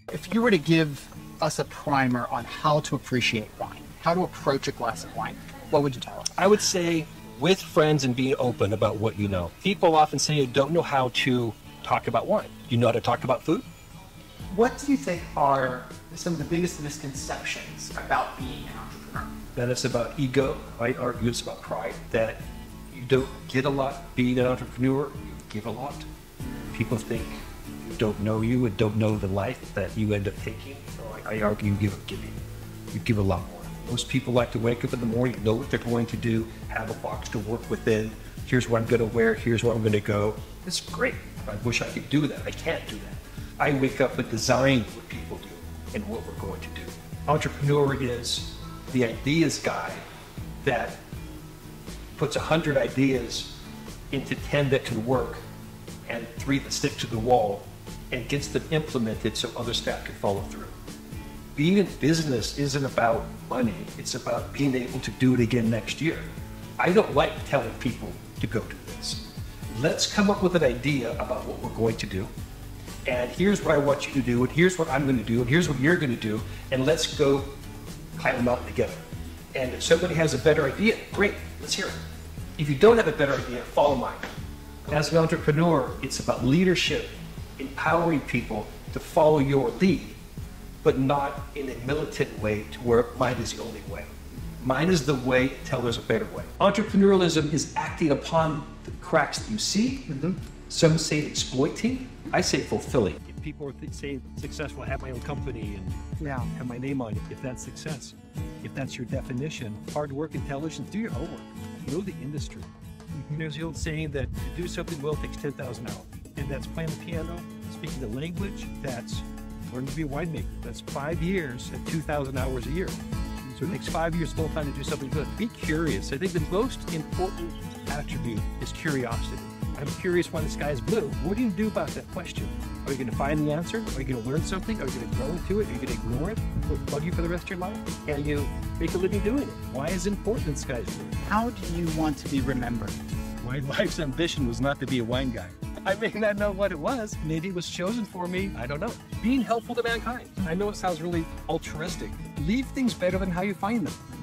If you were to give us a primer on how to appreciate wine, how to approach a glass of wine, what would you tell us? I would say with friends and being open about what you know. People often say you don't know how to talk about wine. You know how to talk about food? What do you think are some of the biggest misconceptions about being an entrepreneur? That it's about ego. I argue it's about pride. That you don't get a lot being an entrepreneur, you give a lot. People think you don't know you and don't know the life that you end up taking. So I argue you give a lot more. Most people like to wake up in the morning, know what they're going to do, have a box to work within. Here's what I'm going to wear. Here's where I'm going to go. It's great. I wish I could do that. I can't do that. I wake up and design what people do and what we're going to do. Entrepreneur is the ideas guy that puts 100 ideas into 10 that can work and 3 that stick to the wall and gets them implemented so other staff can follow through. Being in business isn't about money. It's about being able to do it again next year. I don't like telling people to go do this. Let's come up with an idea about what we're going to do. And here's what I want you to do, and here's what I'm going to do, and here's what you're going to do, and let's go climb a mountain together. And if somebody has a better idea, great, let's hear it. If you don't have a better idea, follow mine. As an entrepreneur, it's about leadership, empowering people to follow your lead, but not in a militant way to where mine is the only way. Mine is the way until there's a better way. Entrepreneurialism is acting upon the cracks that you see. Some say exploiting. I say fulfilling. If people say successful, I have my own company and have my name on it. If that's success, if that's your definition, hard work, intelligence, do your homework. Know the industry. There's the old saying that to do something well takes 10,000 hours. And that's playing the piano, speaking the language, that's learning to be a winemaker. That's 5 years at 2,000 hours a year. So it takes 5 years full time to do something good. Be curious. I think the most important attribute is curiosity. I'm curious why the sky is blue. What do you do about that question? Are you going to find the answer? Are you going to learn something? Are you going to grow into it? Are you going to ignore it? Will it bug you for the rest of your life? Can you make a living doing it? Why is it important that the sky is blue? How do you want to be remembered? My life's ambition was not to be a wine guy. I may not know what it was. Maybe it was chosen for me. I don't know. Being helpful to mankind. I know it sounds really altruistic. Leave things better than how you find them.